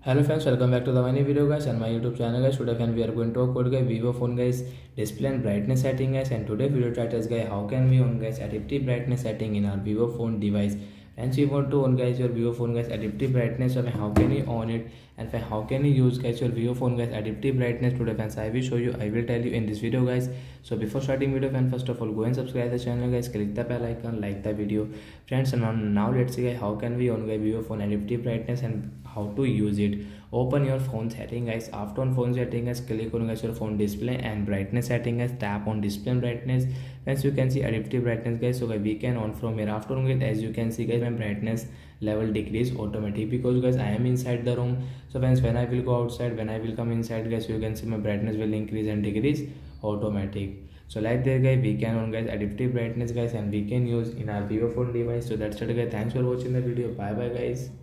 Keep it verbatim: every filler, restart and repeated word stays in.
Hello friends, welcome back to the new video guys on my YouTube channel guys. Today friend we are going to talk about guys Vivo phone guys display and brightness setting guys, and today video title is guys how can we on guys adaptive brightness setting in our Vivo phone device. And so you want to on guys your Vivo phone guys adaptive brightness, or how can you on it, and how can you use guys your Vivo phone guys adaptive brightness. Today friends I will show you, I will tell you in this video guys. So before starting video friends, first of all go and subscribe the channel guys, click the bell icon, like the video friends. And now, now let's see guys how can we on guys Vivo phone adaptive brightness and how to use it. Open your phone setting guys. After on phone setting guys, click on guys your phone display and brightness setting guys, tap on display and brightness. As you can see adaptive brightness guys, so guys we can on from here. After on it, as you can see guys my brightness level decrease automatic because guys I am inside the room. So friends, when I will go outside, when I will come inside guys, you can see my brightness will increase and decrease automatic. So like that guys we can on guys adaptive brightness guys, and we can use in our Vivo phone device. So that's it guys, thanks for watching the video, bye bye guys.